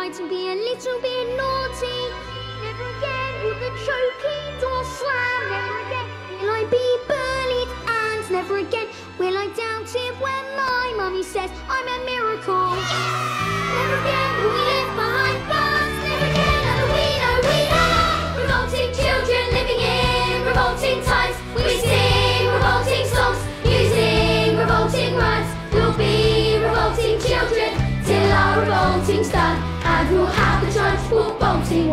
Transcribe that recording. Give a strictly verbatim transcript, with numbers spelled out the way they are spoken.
fight and be a little bit naughty. Never again will the choky door slam. Never again will I be bullied, and never again will I doubt it when my mummy says I'm a miracle. Never again will we live behind bars. Never again will we know we are revolting children living in revolting times. We sing revolting songs using revolting rhymes. We'll be revolting children till our revolting's done, and we'll have the chance for bolting